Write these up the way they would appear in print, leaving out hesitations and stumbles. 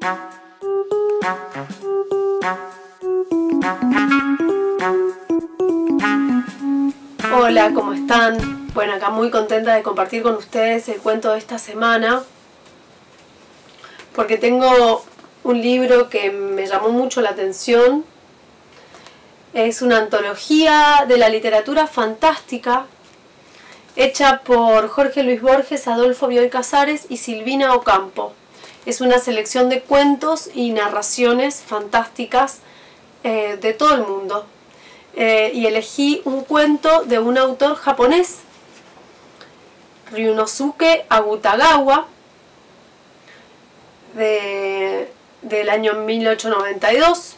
Hola, ¿cómo están? Bueno, acá muy contenta de compartir con ustedes el cuento de esta semana, porque tengo un libro que me llamó mucho la atención. Es una antología de la literatura fantástica hecha por Jorge Luis Borges, Adolfo Bioy Casares y Silvina Ocampo. Es una selección de cuentos y narraciones fantásticas de todo el mundo. Y elegí un cuento de un autor japonés, Ryunosuke Akutagawa, del año 1892.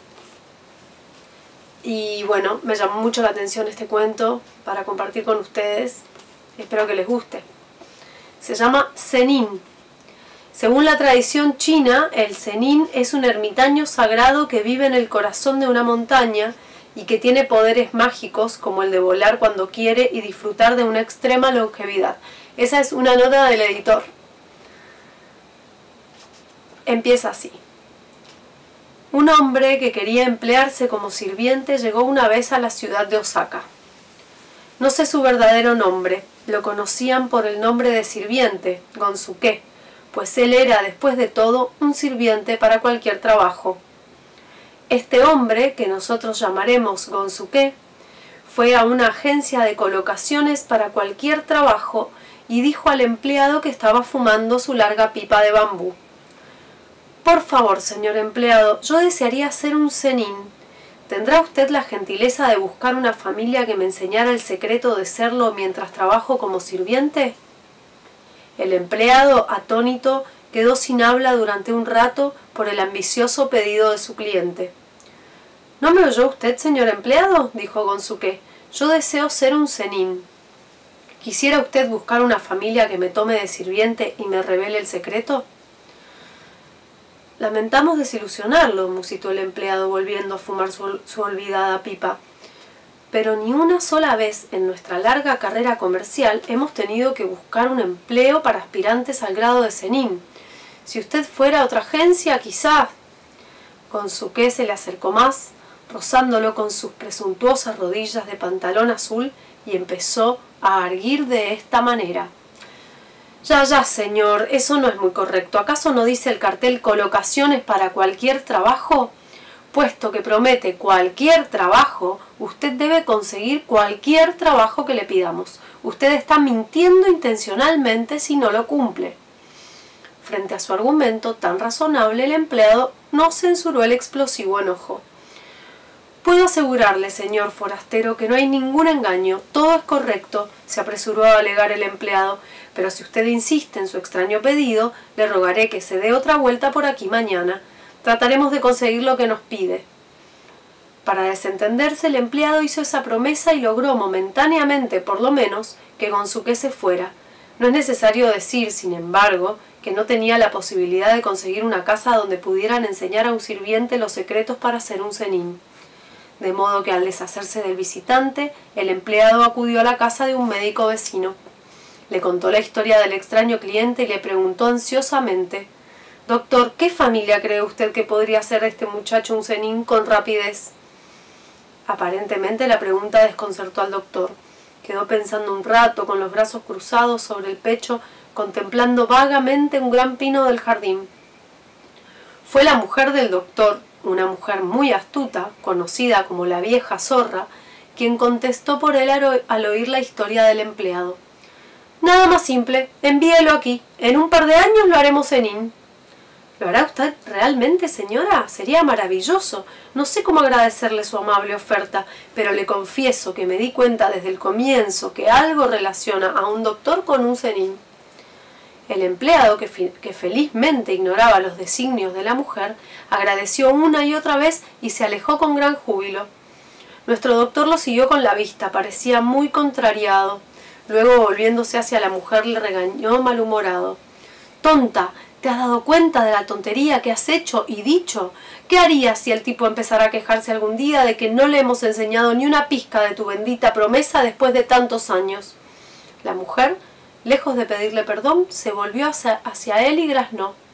Y bueno, me llamó mucho la atención este cuento para compartir con ustedes. Espero que les guste. Se llama Zenin. Según la tradición china, el Zenin es un ermitaño sagrado que vive en el corazón de una montaña y que tiene poderes mágicos como el de volar cuando quiere y disfrutar de una extrema longevidad. Esa es una nota del editor. Empieza así. Un hombre que quería emplearse como sirviente llegó una vez a la ciudad de Osaka. No sé su verdadero nombre, lo conocían por el nombre de sirviente, Gonsuke, pues él era, después de todo, un sirviente para cualquier trabajo. Este hombre, que nosotros llamaremos Gonsuke, fue a una agencia de colocaciones para cualquier trabajo y dijo al empleado que estaba fumando su larga pipa de bambú. «Por favor, señor empleado, yo desearía ser un zenin. ¿Tendrá usted la gentileza de buscar una familia que me enseñara el secreto de serlo mientras trabajo como sirviente?» El empleado, atónito, quedó sin habla durante un rato por el ambicioso pedido de su cliente. «¿No me oyó usted, señor empleado?», dijo Gonsuke. «Yo deseo ser un zenin. ¿Quisiera usted buscar una familia que me tome de sirviente y me revele el secreto?» «Lamentamos desilusionarlo», musitó el empleado volviendo a fumar su olvidada pipa. «Pero ni una sola vez en nuestra larga carrera comercial hemos tenido que buscar un empleo para aspirantes al grado de zenin. Si usted fuera a otra agencia, quizás». Gonsuke se le acercó más, rozándolo con sus presuntuosas rodillas de pantalón azul, y empezó a arguir de esta manera. «Ya, señor, eso no es muy correcto. ¿Acaso no dice el cartel colocaciones para cualquier trabajo? Puesto que promete cualquier trabajo, usted debe conseguir cualquier trabajo que le pidamos. Usted está mintiendo intencionalmente si no lo cumple». Frente a su argumento tan razonable, el empleado no censuró el explosivo enojo. «Puedo asegurarle, señor forastero, que no hay ningún engaño. Todo es correcto», se apresuró a alegar el empleado. «Pero si usted insiste en su extraño pedido, le rogaré que se dé otra vuelta por aquí mañana. Trataremos de conseguir lo que nos pide». Para desentenderse, el empleado hizo esa promesa y logró momentáneamente, por lo menos, que Gonsuke se fuera. No es necesario decir, sin embargo, que no tenía la posibilidad de conseguir una casa donde pudieran enseñar a un sirviente los secretos para ser un zenin. De modo que al deshacerse del visitante, el empleado acudió a la casa de un médico vecino. Le contó la historia del extraño cliente y le preguntó ansiosamente: «Doctor, ¿qué familia cree usted que podría ser este muchacho un zenin con rapidez?» Aparentemente la pregunta desconcertó al doctor. Quedó pensando un rato, con los brazos cruzados sobre el pecho, contemplando vagamente un gran pino del jardín. Fue la mujer del doctor, una mujer muy astuta, conocida como la vieja zorra, quien contestó por él al oír la historia del empleado. «Nada más simple, envíelo aquí. En un par de años lo haremos zenin». «¿Lo hará usted realmente, señora? Sería maravilloso. No sé cómo agradecerle su amable oferta, pero le confieso que me di cuenta desde el comienzo que algo relaciona a un doctor con un zenin». El empleado, que felizmente ignoraba los designios de la mujer, agradeció una y otra vez y se alejó con gran júbilo. Nuestro doctor lo siguió con la vista, parecía muy contrariado. Luego, volviéndose hacia la mujer, le regañó malhumorado. «Tonta, ¿te has dado cuenta de la tontería que has hecho y dicho? ¿Qué harías si el tipo empezara a quejarse algún día de que no le hemos enseñado ni una pizca de tu bendita promesa después de tantos años?» La mujer, lejos de pedirle perdón, se volvió hacia él y graznó.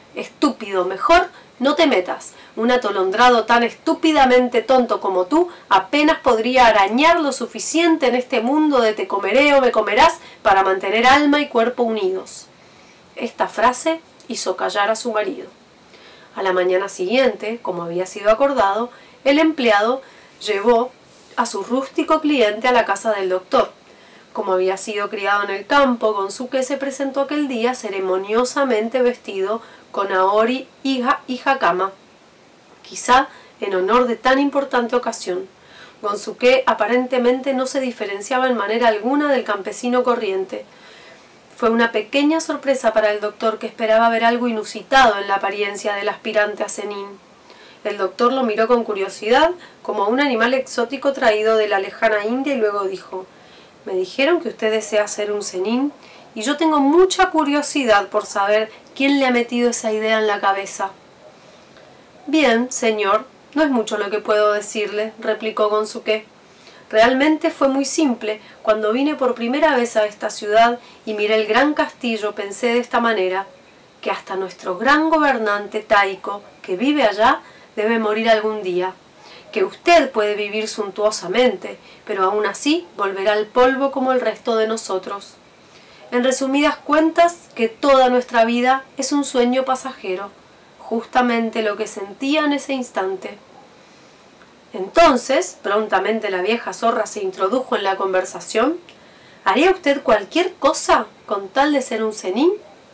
Estúpido, mejor no te metas. Un atolondrado tan estúpidamente tonto como tú apenas podría arañar lo suficiente en este mundo de te comeré o me comerás para mantener alma y cuerpo unidos. Esta frase hizo callar a su marido. A la mañana siguiente, como había sido acordado, el empleado llevó a su rústico cliente a la casa del doctor. Como había sido criado en el campo, Gonzuke se presentó aquel día ceremoniosamente vestido con aori y hakama, quizá en honor de tan importante ocasión. Gonzuke aparentemente no se diferenciaba en manera alguna del campesino corriente. Fue una pequeña sorpresa para el doctor, que esperaba ver algo inusitado en la apariencia del aspirante a zenin. El doctor lo miró con curiosidad, como a un animal exótico traído de la lejana India, y luego dijo: «Me dijeron que usted desea ser un zenin, y yo tengo mucha curiosidad por saber quién le ha metido esa idea en la cabeza». «Bien, señor, no es mucho lo que puedo decirle», replicó Gonzuke. «Realmente fue muy simple. Cuando vine por primera vez a esta ciudad y miré el gran castillo, pensé de esta manera, que hasta nuestro gran gobernante Taiko, que vive allá, debe morir algún día, que usted puede vivir suntuosamente, pero aún así volverá al polvo como el resto de nosotros. En resumidas cuentas, que toda nuestra vida es un sueño pasajero», justamente lo que sentía en ese instante. Entonces, prontamente la vieja zorra se introdujo en la conversación. «¿Haría usted cualquier cosa con tal de ser un zenin?»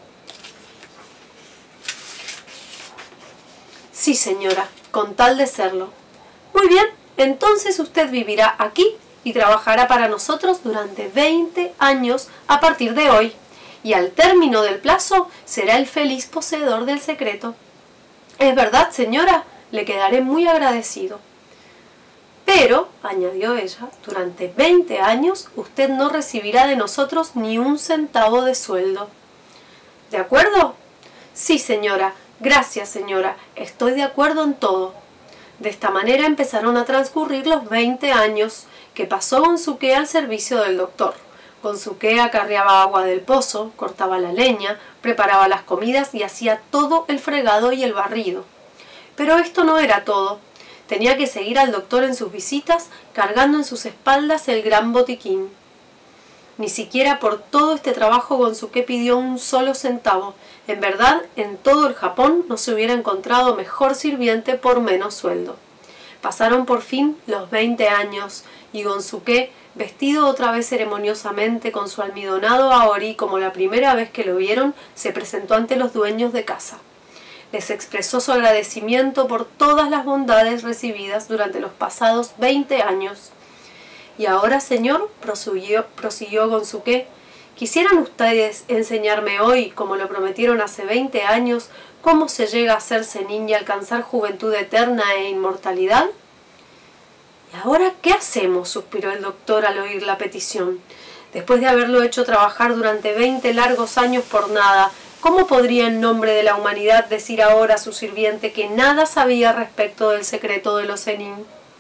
«Sí, señora, con tal de serlo». «Muy bien, entonces usted vivirá aquí y trabajará para nosotros durante 20 años a partir de hoy, y al término del plazo será el feliz poseedor del secreto». «Es verdad, señora, le quedaré muy agradecido». «Pero», añadió ella, «durante 20 años usted no recibirá de nosotros ni un centavo de sueldo». «¿De acuerdo?» «Sí, señora. Gracias, señora. Estoy de acuerdo en todo». De esta manera empezaron a transcurrir los 20 años que pasó Gonzuke al servicio del doctor. Gonzuke acarreaba agua del pozo, cortaba la leña, preparaba las comidas y hacía todo el fregado y el barrido. Pero esto no era todo. Tenía que seguir al doctor en sus visitas, cargando en sus espaldas el gran botiquín. Ni siquiera por todo este trabajo Gonzuke pidió un solo centavo. En verdad, en todo el Japón no se hubiera encontrado mejor sirviente por menos sueldo. Pasaron por fin los 20 años, y Gonzuke, vestido otra vez ceremoniosamente con su almidonado aori como la primera vez que lo vieron, se presentó ante los dueños de casa. Les expresó su agradecimiento por todas las bondades recibidas durante los pasados 20 años. «Y ahora, señor», prosiguió Gonzuke, «¿quisieran ustedes enseñarme hoy, como lo prometieron hace 20 años, cómo se llega a ser zenin y alcanzar juventud eterna e inmortalidad?» «¿Y ahora qué hacemos?», suspiró el doctor al oír la petición. «Después de haberlo hecho trabajar durante 20 largos años por nada, ¿cómo podría en nombre de la humanidad decir ahora a su sirviente que nada sabía respecto del secreto de los zenin?»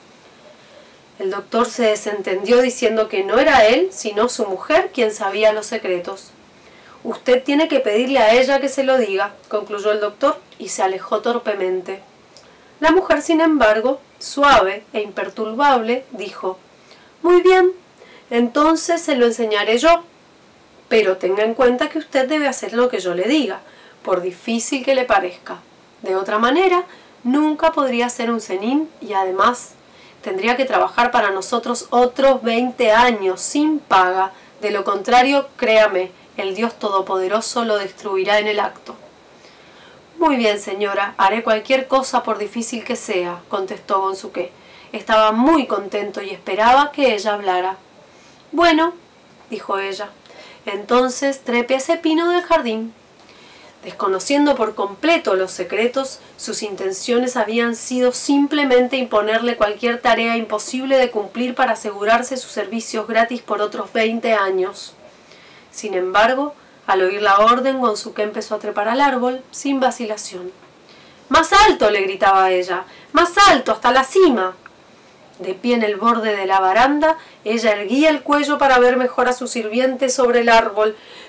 El doctor se desentendió diciendo que no era él, sino su mujer quien sabía los secretos. «Usted tiene que pedirle a ella que se lo diga», concluyó el doctor, y se alejó torpemente. La mujer, sin embargo, suave e imperturbable, dijo: «Muy bien, entonces se lo enseñaré yo. Pero tenga en cuenta que usted debe hacer lo que yo le diga, por difícil que le parezca. De otra manera, nunca podría ser un zenin y además tendría que trabajar para nosotros otros 20 años sin paga. De lo contrario, créame, el Dios Todopoderoso lo destruirá en el acto». «Muy bien, señora, haré cualquier cosa por difícil que sea», contestó Gonzuke. Estaba muy contento y esperaba que ella hablara. «Bueno», dijo ella, «entonces trepe a ese pino del jardín». Desconociendo por completo los secretos, sus intenciones habían sido simplemente imponerle cualquier tarea imposible de cumplir para asegurarse sus servicios gratis por otros 20 años. Sin embargo, al oír la orden, Gonzuke empezó a trepar al árbol sin vacilación. «¡Más alto!», le gritaba ella. «¡Más alto, hasta la cima!». De pie en el borde de la baranda, ella erguía el cuello para ver mejor a su sirviente sobre el árbol.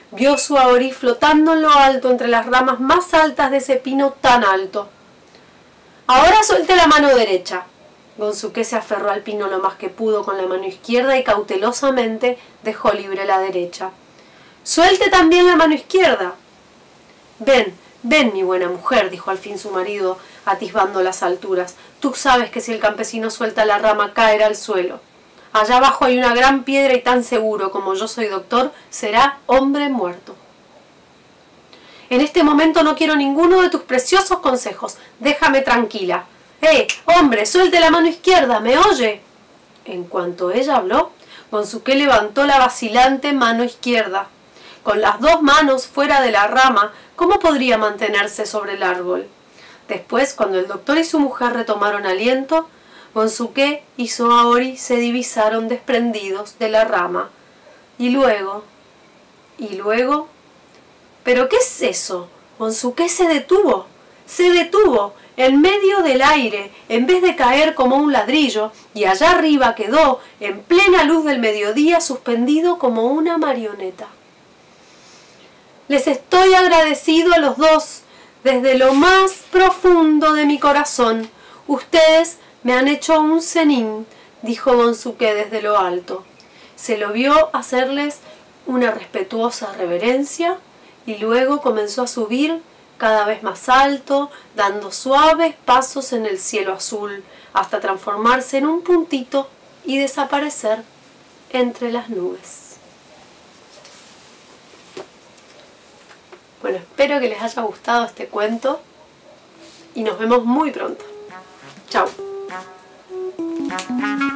vio su Aori flotando en lo alto entre las ramas más altas de ese pino tan alto. «Ahora suelte la mano derecha». Gonsuke se aferró al pino lo más que pudo con la mano izquierda y cautelosamente dejó libre la derecha. «Suelte también la mano izquierda». «Ven, ven, mi buena mujer», dijo al fin su marido, atisbando las alturas. «Tú sabes que si el campesino suelta la rama caerá al suelo. Allá abajo hay una gran piedra y tan seguro como yo soy doctor, será hombre muerto. En este momento no quiero ninguno de tus preciosos consejos. Déjame tranquila. Hombre, suelte la mano izquierda, ¿me oye?» En cuanto ella habló, Gonsuke levantó la vacilante mano izquierda. Con las dos manos fuera de la rama, ¿cómo podría mantenerse sobre el árbol? Después, cuando el doctor y su mujer retomaron aliento, Gonsuke y su Aori se divisaron desprendidos de la rama. Y luego... ¿Pero qué es eso? Gonsuke se detuvo. Se detuvo en medio del aire, en vez de caer como un ladrillo, y allá arriba quedó, en plena luz del mediodía, suspendido como una marioneta. «Les estoy agradecido a los dos, desde lo más profundo de mi corazón. Ustedes me han hecho un zenin», dijo Gonsuke desde lo alto. Se lo vio hacerles una respetuosa reverencia y luego comenzó a subir cada vez más alto, dando suaves pasos en el cielo azul, hasta transformarse en un puntito y desaparecer entre las nubes. Bueno, espero que les haya gustado este cuento y nos vemos muy pronto. Chao.